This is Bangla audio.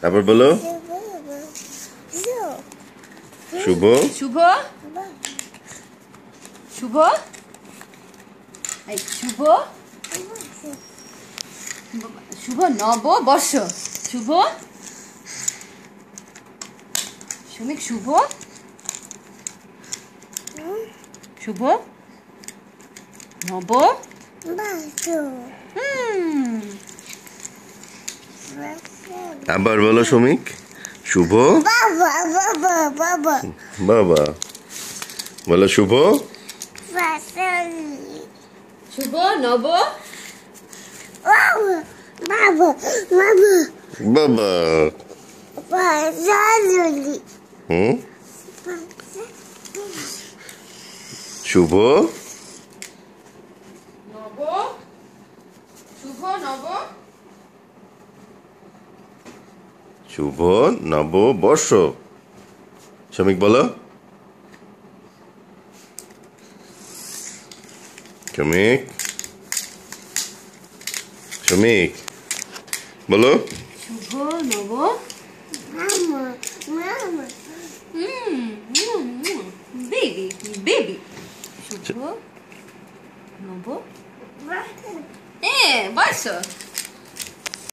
আবার বলো। শুভ শুভ শুভ শুভ শুভ নববর্ষ। শুভ সুমিক শুভ শুভ নব আবার বলো সুমিক। শুভ বাবা বলো। শুভ শুভ নব বাবা। শুভ নব শুভ নব শুভ নববর্ষ। শ্রমিক বলো। শ্রমিক শ্রমিক বলো। শুভ নব বেবি বেবি শুভ নব বর্ষ।